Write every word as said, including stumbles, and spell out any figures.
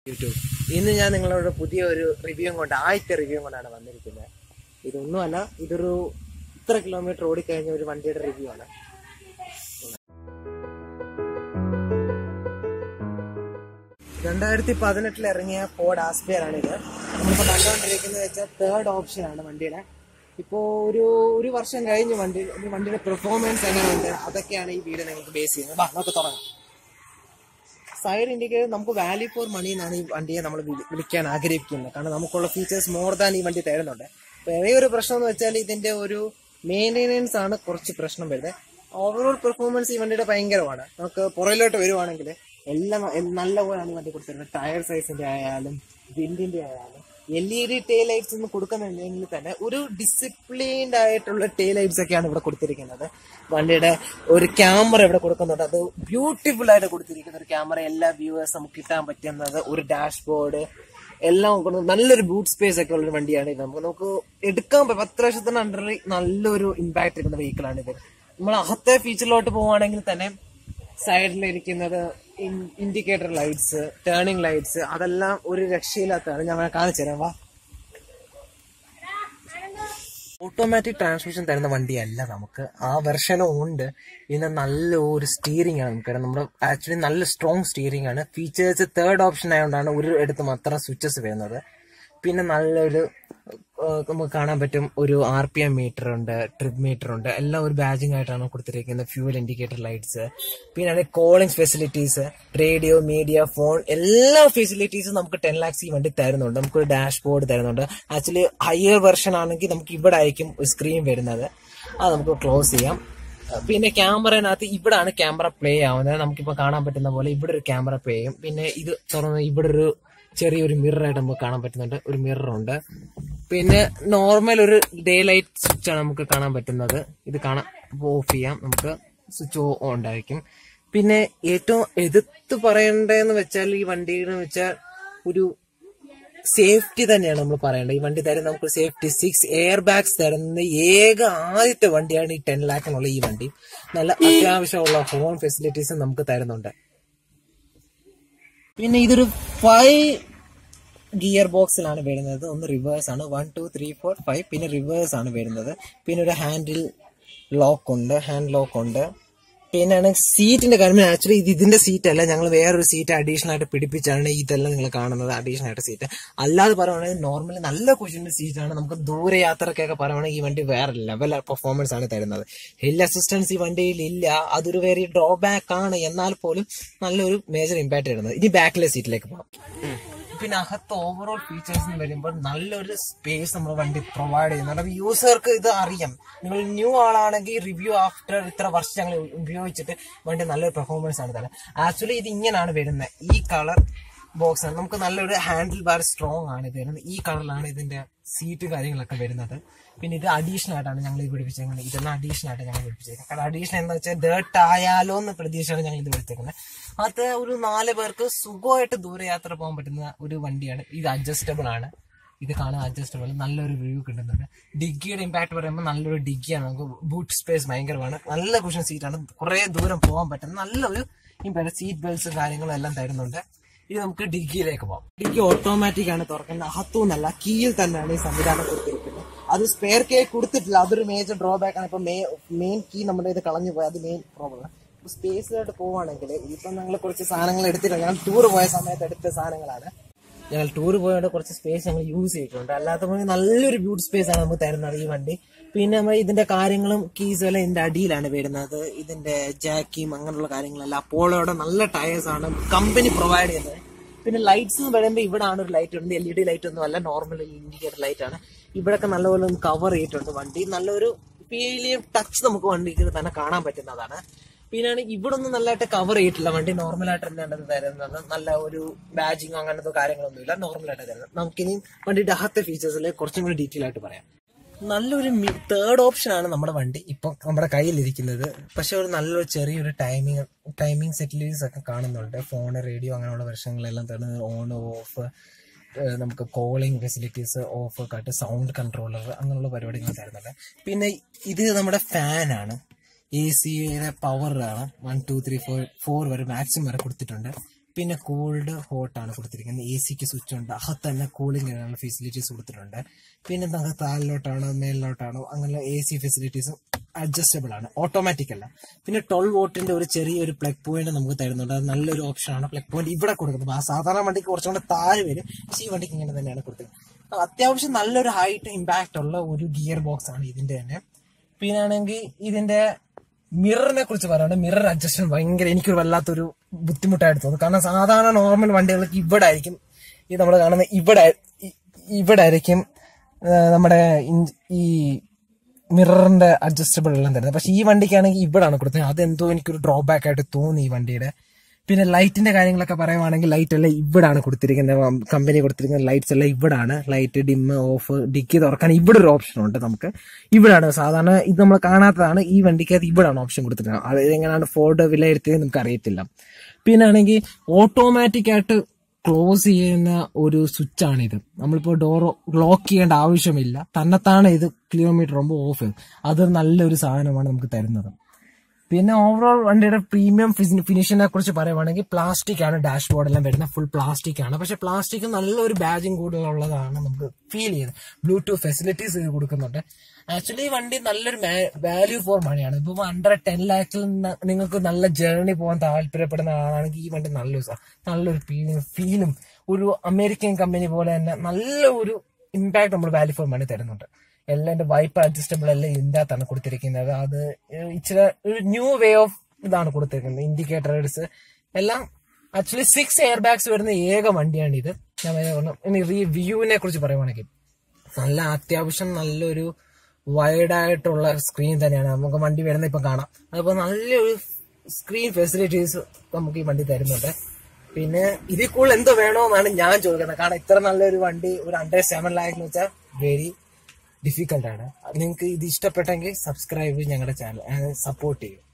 YouTube. ഇന്ന് ഞാൻ നിങ്ങളോട് പുതിയ ഒരു റിവ്യൂ കൊണ്ട് ആദ്യത്തെ റിവ്യൂ കൊണ്ടാണ് വന്നിരിക്കുന്നത്. ഇതൊന്നുമല്ല, ഇതൊരു ഇത്ര കിലോമീറ്റർ ഓടിക്കഴിഞ്ഞ ഒരു വണ്ടിയുടെ റിവ്യൂ ആണ്. രണ്ടായിരത്തി പതിനെട്ടിൽ ഇറങ്ങിയ ഫോർഡ് ആസ്പയർ ആണ് ഇത്. നമ്മളിപ്പോൾ കണ്ടുകൊണ്ടിരിക്കുന്നത് വെച്ചാൽ തേർഡ് ഓപ്ഷൻ ആണ് വണ്ടിയുടെ. ഇപ്പോൾ ഒരു ഒരു വർഷം കഴിഞ്ഞ് വണ്ടി വണ്ടിയുടെ പെർഫോമൻസ് എങ്ങനെയുണ്ട് അതൊക്കെയാണ് ഈ വീഡിയോ നിങ്ങൾക്ക് ബേസ് ചെയ്യുന്നത്. നമുക്ക് തുടങ്ങാം. സൈഡ് ഇൻഡിക്കേറ്റർ നമുക്ക് വാല്യൂ ഫോർ മണി എന്നാണ് ഈ വണ്ടിയെ നമ്മൾ വിളിക്കാൻ ആഗ്രഹിക്കുന്നത്. കാരണം നമുക്കുള്ള ഫീച്ചേഴ്സ് മോർ ദാൻ ഈ വണ്ടി തരുന്നുണ്ട്. വേറെ ഒരു പ്രശ്നം എന്ന് വെച്ചാൽ ഇതിന്റെ ഒരു മെയിൻ്റെനൻസ് ആണ് കുറച്ച് പ്രശ്നം വരുന്നത്. ഓവറോൾ പെർഫോമൻസ് ഈ വണ്ടിയുടെ ഭയങ്കരമാണ്. നമുക്ക് പുറകിലോട്ട് വരുവാണെങ്കിൽ എല്ലാം നല്ലപോലെയാണ് ഈ വണ്ടി കൊടുത്തിരുന്നത്. ടയർ സൈസിന്റെ ആയാലും വിൻഡിന്റെ ആയാലും L E D tail lights ഒന്നും കൊടുക്കുന്നുണ്ടെങ്കിൽ തന്നെ ഒരു ഡിസിപ്ലിൻഡ് ആയിട്ടുള്ള ടെയിൽ ലൈറ്റ്സ് ഒക്കെയാണ് ഇവിടെ കൊടുത്തിരിക്കുന്നത്. വണ്ടിയുടെ ഒരു ക്യാമറ ഇവിടെ കൊടുക്കുന്നുണ്ട്. അത് ബ്യൂട്ടിഫുൾ ആയിട്ട് കൊടുത്തിരിക്കുന്ന ഒരു ക്യാമറ. എല്ലാ വ്യൂവേഴ്സ് നമുക്ക് കിട്ടാൻ പറ്റുന്നത് ഒരു ഡാഷ്ബോർഡ് എല്ലാം കൊണ്ട് നല്ലൊരു ബൂട്ട് സ്പേസ് ഒക്കെ ഉള്ളൊരു വണ്ടിയാണ് ഇത്. നമുക്ക് നമുക്ക് എടുക്കാൻ പറ്റും. പത്ത് ലക്ഷത്തിന് അണ്ടറിൽ നല്ലൊരു ഇമ്പാക്ട് ഇരിക്കുന്ന വെഹിക്കിളാണ് ഇത്. നമ്മൾ അകത്തെ ഫീച്ചറിലോട്ട് പോവുകയാണെങ്കിൽ തന്നെ സൈഡിലിരിക്കുന്നത് ഇൻഡിക്കേറ്റർ ലൈറ്റ്സ്, ടേണിംഗ് ലൈറ്റ്സ്, അതെല്ലാം ഒരു രക്ഷയില്ലാത്തതാണ്. ഞാൻ കാണിച്ചു തരാം, വാ. ഓട്ടോമാറ്റിക് ട്രാൻസ്മിഷൻ തരുന്ന വണ്ടിയല്ല നമുക്ക്. ആ വെർഷനും ഉണ്ട്. പിന്നെ നല്ല ഒരു സ്റ്റിയറിംഗ് ആണ് നമുക്ക്. നമ്മുടെ ആക്ച്വലി നല്ല സ്ട്രോങ് സ്റ്റിയറിംഗ് ആണ്. ഫീച്ചേഴ്സ് തേർഡ് ഓപ്ഷൻ ആയതുകൊണ്ടാണ് ഒരു എടുത്ത് മാത്രം സ്വിച്ചസ് വരുന്നത്. പിന്നെ നല്ലൊരു നമുക്ക് കാണാൻ പറ്റും ഒരു ആർ പി എം മീറ്റർ ഉണ്ട്, ട്രിപ്പ് മീറ്റർ ഉണ്ട്. എല്ലാം ഒരു ബാജിങ് ആയിട്ടാണ് കൊടുത്തിരിക്കുന്നത്. ഫ്യൂവൽ ഇൻഡിക്കേറ്റർ ലൈറ്റ്സ്, പിന്നെ calling facilities, radio, media, phone, എല്ലാ ഫെസിലിറ്റീസും നമുക്ക് ടെൻ ലാക്സ് ഈ വണ്ടി തരുന്നുണ്ട്. നമുക്കൊരു ഡാഷ്ബോർഡ് തരുന്നുണ്ട്. ആക്ച്വലി ഹയർ വെർഷൻ ആണെങ്കിൽ നമുക്ക് ഇവിടെ ആയിരിക്കും സ്ക്രീൻ വരുന്നത്. അത് നമുക്ക് ക്ലോസ് ചെയ്യാം. പിന്നെ ക്യാമറനകത്ത് ഇവിടാണ് ക്യാമറ പ്ലേ ആവുന്നത്. നമുക്കിപ്പോൾ കാണാൻ പറ്റുന്ന പോലെ ഇവിടെ ഒരു ക്യാമറ പ്ലേ ചെയ്യും. പിന്നെ ഇത് തുറന്ന് ഇവിടെ ഒരു ചെറിയൊരു മിററായിട്ട് നമുക്ക് കാണാൻ പറ്റുന്നുണ്ട്. ഒരു മിററുണ്ട്. പിന്നെ നോർമൽ ഒരു ഡേ ലൈറ്റ് സ്വിച്ചാണ് നമുക്ക് കാണാൻ പറ്റുന്നത്. ഇത് കാണാൻ ഓഫ് ചെയ്യാം. നമുക്ക് സ്വിച്ച് ഓൺ ഉണ്ടായിരിക്കും. പിന്നെ ഏറ്റവും എടുത്ത് പറയേണ്ടതെന്ന് വെച്ചാൽ ഈ വണ്ടിയെന്ന് വെച്ചാൽ ഒരു സേഫ്റ്റി തന്നെയാണ് നമ്മൾ പറയേണ്ടത്. ഈ വണ്ടി തരുന്ന നമുക്ക് സേഫ്റ്റി സിക്സ് എയർ ബാഗ്സ് തരുന്ന ഏക ആദ്യത്തെ വണ്ടിയാണ് ഈ ടെൻ ലാക്കിനുള്ള ഈ വണ്ടി. നല്ല അത്യാവശ്യമുള്ള ഹോൺ ഫെസിലിറ്റീസും നമുക്ക് തരുന്നുണ്ട്. പിന്നെ ഇതൊരു ഫൈവ് ഗിയർ ബോക്സിലാണ് വരുന്നത്. ഒന്ന് റിവേഴ്സ് ആണ്, one two three four five. പിന്നെ റിവേഴ്സ് ആണ് വരുന്നത്. പിന്നെ ഒരു ഹാൻഡിൽ ലോക്ക് ഉണ്ട്, ഹാൻഡ് ലോക്ക് ഉണ്ട്. പിന്നെ സീറ്റിന്റെ കാര്യം, ആക്ച്വലി ഇത് ഇതിന്റെ സീറ്റ് അല്ല, ഞങ്ങൾ വേറൊരു സീറ്റ് അഡീഷണൽ ആയിട്ട് പിടിപ്പിച്ചാണ് ഇതെല്ലാം നിങ്ങൾ കാണുന്നത്. അഡീഷണൽ ആയിട്ട് സീറ്റ് അല്ലാതെ പറയുകയാണെങ്കിൽ നോർമലി നല്ല കുഷ്യന്റെ സീറ്റാണ്. നമുക്ക് ദൂരെ യാത്രക്കൊക്കെ പറയുകയാണെങ്കിൽ ഈ വണ്ടി വേറെ ലെവൽ പെർഫോമൻസ് ആണ് തരുന്നത്. ഹിൽ അസിസ്റ്റൻസ് ഈ വണ്ടിയിൽ ഇല്ല. അതൊരു വേറെ ഡ്രോബാക്ക് ആണ്. എന്നാൽ പോലും നല്ലൊരു മേജർ ഇമ്പാക്ട് തരുന്നത്. ഇനി ബാക്കിലെ സീറ്റിലേക്ക് പോകാം. പിന്നെ അകത്ത് ഓവറോൾ ഫീച്ചേഴ്സ് എന്ന് വരുമ്പോൾ നല്ലൊരു സ്പേസ് നമ്മൾ വണ്ടി പ്രൊവൈഡ് ചെയ്യുന്നുണ്ട്. അപ്പൊ യൂസർക്ക് ഇത് അറിയാം. നിങ്ങൾ ന്യൂ ആളാണെങ്കിൽ റിവ്യൂ ആഫ്റ്റർ ഇത്ര വർഷം ഞങ്ങൾ ഉപയോഗിച്ചിട്ട് വണ്ടി നല്ലൊരു പെർഫോമൻസ് ആണ് തരാം. ആക്ച്വലി ഇത് ഇങ്ങനെയാണ് വരുന്നത്. ഈ കളർ ബോക്സ് ആണ്. നമുക്ക് നല്ലൊരു ഹാൻഡിൽ ബാർ സ്ട്രോങ് ആണ് ഇത് വരുന്നത്. ഈ കളറിലാണ് ഇതിന്റെ സീറ്റ് കാര്യങ്ങളൊക്കെ വരുന്നത്. പിന്നെ ഇത് അഡീഷണൽ ആയിട്ടാണ് ഞങ്ങൾ ഇത് പിടിപ്പിച്ചേക്കുന്നത്. ഇതെല്ലാം അഡീഷണൽ ആയിട്ട് ഞങ്ങൾ പിടിപ്പിച്ചേക്കുന്നത്. കാരണം അഡീഷണൽ എന്താ വെച്ചാൽ ഡേർട്ട് ആയാലോ എന്ന് പ്രതീക്ഷയാണ് ഞങ്ങൾ ഇത് പിടിച്ചേക്കുന്നത്. അത് ഒരു നാല് പേർക്ക് സുഖമായിട്ട് ദൂരയാത്ര പോകാൻ പറ്റുന്ന ഒരു വണ്ടിയാണ് ഇത്. അഡ്ജസ്റ്റബിൾ ആണ്. ഇത് കാണാൻ അഡ്ജസ്റ്റബിൾ. നല്ലൊരു റിവ്യൂ കിട്ടുന്നുണ്ട്. ഡിഗ്ഗിയുടെ ഇമ്പാക്ട് പറയുമ്പോൾ നല്ലൊരു ഡിഗ്ഗിയാണ്. നമുക്ക് ബൂട്ട് സ്പേസ് ഭയങ്കരമാണ്. നല്ല കുഷൻ സീറ്റാണ്. കുറെ ദൂരം പോകാൻ പറ്റുന്ന നല്ലൊരു ഇമ്പാക്ട്. സീറ്റ് ബെൽറ്റ്സ് കാര്യങ്ങളും എല്ലാം തരുന്നുണ്ട്. ഇത് നമുക്ക് ഡിഗ്ഗിയിലേക്ക് പോകാം. ഡിഗ്ഗി ഓട്ടോമാറ്റിക് ആണ് തുറക്കുന്നത്. അകത്തുനിന്നല്ല, കീയിൽ തന്നെയാണ് ഈ സംവിധാനം കൊടുത്തിരിക്കുന്നത്. അത് സ്പെയർ കീ കൊടുത്തിട്ടില്ല. അതൊരു മേജർ ഡ്രോബാക്ക് ആണ്. ഇപ്പൊ മെയിൻ കീ നമ്മുടെ ഇത് കളഞ്ഞു പോയി. അത് മെയിൻ പ്രോബ്ലം. സ്പേസിലോട്ട് പോവുകയാണെങ്കിൽ ഇപ്പം ഞങ്ങൾ കുറച്ച് സാധനങ്ങൾ എടുത്തിട്ടുണ്ട്. ഞങ്ങൾ ടൂർ പോയ സമയത്ത് എടുത്ത സാധനങ്ങളാണ്. ഞങ്ങൾ ടൂർ പോയതുകൊണ്ട് കുറച്ച് സ്പേസ് ഞങ്ങൾ യൂസ് ചെയ്തിട്ടുണ്ട്. അല്ലാത്ത നല്ലൊരു ബ്യൂട്ടി സ്പേസ് ആണ് നമുക്ക് തരുന്നത് ഈ വണ്ടി. പിന്നെ നമ്മൾ ഇതിന്റെ കാര്യങ്ങളും കീസും എല്ലാം ഇതിന്റെ അടിയിലാണ് വരുന്നത്. ഇതിന്റെ ജാക്കിയും അങ്ങനെയുള്ള കാര്യങ്ങളെല്ലാം അപ്പോളോടെ നല്ല ടയേഴ്സ് ആണ് കമ്പനി പ്രൊവൈഡ് ചെയ്യുന്നത്. പിന്നെ ലൈറ്റ്സ് എന്ന് പറയുമ്പോൾ ഇവിടെ ആണ് ഒരു ലൈറ്റ് ഉണ്ട്. എൽ ഇ ഡി ലൈറ്റ് ഒന്നും അല്ല, നോർമൽ ഇൻഡിക്കേറ്റർ ലൈറ്റ് ആണ്. ഇവിടെയൊക്കെ നല്ലപോലെ ഒന്ന് കവർ ചെയ്തിട്ടുണ്ട് വണ്ടി. നല്ലൊരു ഫീലിയം ടച്ച് നമുക്ക് വണ്ടിക്ക് തന്നെ കാണാൻ പറ്റുന്നതാണ്. പിന്നെയാണ് ഇവിടെ ഒന്നും നല്ലതായിട്ട് കവർ ചെയ്തിട്ടില്ല വണ്ടി. നോർമലായിട്ട് തന്നെയാണ് തരുന്നത്. നല്ല ഒരു ബാജിങ് അങ്ങനത്തെ കാര്യങ്ങളൊന്നും ഇല്ല. നോർമലായിട്ട് തരുന്നത്. നമുക്കിനി വണ്ടിയുടെ അകത്തെ ഫീച്ചേഴ്സിൽ കുറച്ചും കൂടി ഡീറ്റെയിൽ ആയിട്ട് പറയാം. നല്ലൊരു തേർഡ് ഓപ്ഷൻ ആണ് നമ്മുടെ വണ്ടി ഇപ്പൊ നമ്മുടെ കയ്യിലിരിക്കുന്നത്. പക്ഷെ ഒരു നല്ലൊരു ചെറിയൊരു ടൈമിങ് ടൈമിങ് സെറ്റിൽസ് ഒക്കെ കാണുന്നുണ്ട്. ഫോണ്, റേഡിയോ അങ്ങനെയുള്ള പ്രശ്നങ്ങളെല്ലാം തരുന്നത്. ഓൺ ഓഫ്, നമുക്ക് calling facilities, off cut, sound controller അങ്ങനെയുള്ള പരിപാടികൾ തരുന്നുണ്ട്. പിന്നെ ഇത് നമ്മുടെ ഫാനാണ്. എ സിയുടെ പവറാണ്. One two three four four വരെ മാക്സിമം വരെ കൊടുത്തിട്ടുണ്ട്. പിന്നെ കൂൾഡ് ഹോട്ട് ആണ് കൊടുത്തിരിക്കുന്നത്. എ സിക്ക് സ്വിച്ച് ഉണ്ട്, അകത്ത് തന്നെ കൂളിംഗ് ഫെസിലിറ്റീസ് കൊടുത്തിട്ടുണ്ട്. പിന്നെ നമുക്ക് താഴിലോട്ടാണോ മേലിലോട്ടാണോ അങ്ങനെ എ സി ഫെസിലിറ്റീസും അഡ്ജസ്റ്റബിൾ ആണ്, ഓട്ടോമാറ്റിക് അല്ല. പിന്നെ ട്വൽവ് വോട്ടിന്റെ ഒരു ചെറിയൊരു പ്ലഗ് പോയിന്റ് നമുക്ക് തരുന്നുണ്ട്. അത് നല്ലൊരു ഓപ്ഷനാണ്. പ്ലഗ് പോയിന്റ് ഇവിടെ കൊടുക്കുന്നത്. ആ സാധാരണ വണ്ടിക്ക് കുറച്ചും കൂടെ താഴെ വരും, പക്ഷേ ഈ വണ്ടിക്ക് ഇങ്ങനെ തന്നെയാണ് കൊടുത്തിരിക്കുന്നത്. അത്യാവശ്യം നല്ലൊരു ഹൈറ്റ് ഇമ്പാക്ട് ഉള്ള ഒരു ഗിയർ ബോക്സ് ആണ് ഇതിന്റെ തന്നെ. പിന്നെ ആണെങ്കിൽ ഇതിന്റെ മിററിനെ കുറിച്ച് പറയുന്നത്, മിറർ അഡ്ജസ്റ്റ്മെന്റ് ഭയങ്കര എനിക്കൊരു വല്ലാത്തൊരു ബുദ്ധിമുട്ടായിട്ട് തോന്നുന്നു. കാരണം സാധാരണ നോർമൽ വണ്ടികൾക്ക് ഇവിടെ ആയിരിക്കും ഈ നമ്മൾ കാണുന്ന ഇവിടെ ഇവിടെ ആയിരിക്കും നമ്മുടെ ഈ മിററിന്റെ അഡ്ജസ്റ്റബിൾ എല്ലാം തരുന്നത്. പക്ഷെ ഈ വണ്ടിക്കാണെങ്കിൽ ഇവിടാണ് കൊടുത്തത്. അതെന്തോ എനിക്കൊരു ഡ്രോബാക്ക് ആയിട്ട് തോന്നി ഈ വണ്ടിയുടെ. പിന്നെ ലൈറ്റിന്റെ കാര്യങ്ങളൊക്കെ പറയുവാണെങ്കിൽ ലൈറ്റ് എല്ലാം ഇവിടാണ് കൊടുത്തിരിക്കുന്നത്. കമ്പനി കൊടുത്തിരിക്കുന്ന ലൈറ്റ്സ് എല്ലാം ഇവിടാണ്. ലൈറ്റ് ഡിം ഓഫ്, ഡിക്കി തുറക്കാൻ ഇവിടെ ഒരു ഓപ്ഷൻ ഉണ്ട് നമുക്ക്. ഇവിടാണ് സാധാരണ ഇത് നമ്മൾ കാണാത്തതാണ്. ഈ വണ്ടിക്ക് അത് ഇവിടാണ് ഓപ്ഷൻ കൊടുത്തിരിക്കുന്നത്. അത് എങ്ങനെയാണ് ഫോർഡ് വിലയിരുത്തിയത് നമുക്ക് അറിയത്തില്ല. പിന്നെ ആണെങ്കിൽ ഓട്ടോമാറ്റിക് ആയിട്ട് ക്ലോസ് ചെയ്യുന്ന ഒരു സ്വിച്ച് ആണിത്. നമ്മളിപ്പോൾ ഡോർ ലോക്ക് ചെയ്യേണ്ട ആവശ്യമില്ല, തന്നെത്താണ് ഇത് കിലോമീറ്റർ ആകുമ്പോൾ ഓഫ് ചെയ്യും. അത് നല്ലൊരു സാധനമാണ് നമുക്ക് തരുന്നത്. പിന്നെ ഓവറോൾ വണ്ടിയുടെ പ്രീമിയം ഫിനിഷിനെ കുറിച്ച് പറയുവാണെങ്കിൽ പ്ലാസ്റ്റിക് ആണ് ഡാഷ്ബോർഡ് എല്ലാം വരുന്നത്, ഫുൾ പ്ലാസ്റ്റിക് ആണ്. പക്ഷെ പ്ലാസ്റ്റിക് നല്ലൊരു ബാജിങ് കൂടുതലുള്ളതാണ് നമുക്ക് ഫീൽ ചെയ്യുന്നത്. ബ്ലൂടൂത്ത് ഫെസിലിറ്റീസ് കൊടുക്കുന്നുണ്ട്. ആക്ച്വലി ഈ വണ്ടി നല്ലൊരു വാല്യൂ ഫോർ മണിയാണ്. ഇപ്പം അണ്ടർ ടെൻ ലാക്സിൽ നിങ്ങൾക്ക് നല്ല ജേർണി പോകാൻ താല്പര്യപ്പെടുന്ന ആളാണെങ്കിൽ ഈ വണ്ടി നല്ലൊരു നല്ലൊരു ഫീലും ഒരു അമേരിക്കൻ കമ്പനി പോലെ തന്നെ നല്ല ഒരു ഇമ്പാക്ട് നമ്മൾ വാല്യൂ ഫോർ മണി തരുന്നുണ്ട്. എല്ലാം എന്റെ വൈപ്പ് അഡ്ജസ്റ്റബിൾ എല്ലാം ഇതിൻ്റെ അകത്താണ് കൊടുത്തിരിക്കുന്നത്. അത് ഇച്ചിരി ഒരു ന്യൂ വേ ഓഫ് ഇതാണ് കൊടുത്തിരിക്കുന്നത്. ഇൻഡിക്കേറ്റേഴ്സ് എല്ലാം ആക്ച്വലി സിക്സ് എയർ ബാഗ്സ് വരുന്ന ഏക വണ്ടിയാണ് ഇത്. ഞാൻ ഇനി റിവ്യൂവിനെ കുറിച്ച് പറയുവാണെങ്കിൽ നല്ല അത്യാവശ്യം നല്ലൊരു വൈഡായിട്ടുള്ള സ്ക്രീൻ തന്നെയാണ് നമുക്ക് വണ്ടി വരുന്നത് ഇപ്പം കാണാം. അതുപോലെ നല്ലൊരു സ്ക്രീൻ ഫെസിലിറ്റീസ് നമുക്ക് ഈ വണ്ടി തരുന്നുണ്ട്. പിന്നെ ഇതിൽ കൂടുതൽ എന്തോ വേണമെന്നാണ് ഞാൻ ചോദിക്കുന്നത്. കാരണം ഇത്ര നല്ലൊരു വണ്ടി ഒരു അണ്ടർ സെവൻ ലാക്ക് എന്ന് വെച്ചാൽ വെരി ഡിഫിക്കൽട്ടാണ്. നിങ്ങൾക്ക് ഇത് ഇഷ്ടപ്പെട്ടെങ്കിൽ സബ്സ്ക്രൈബ് ഞങ്ങളുടെ ചാനൽ സപ്പോർട്ട് ചെയ്യും.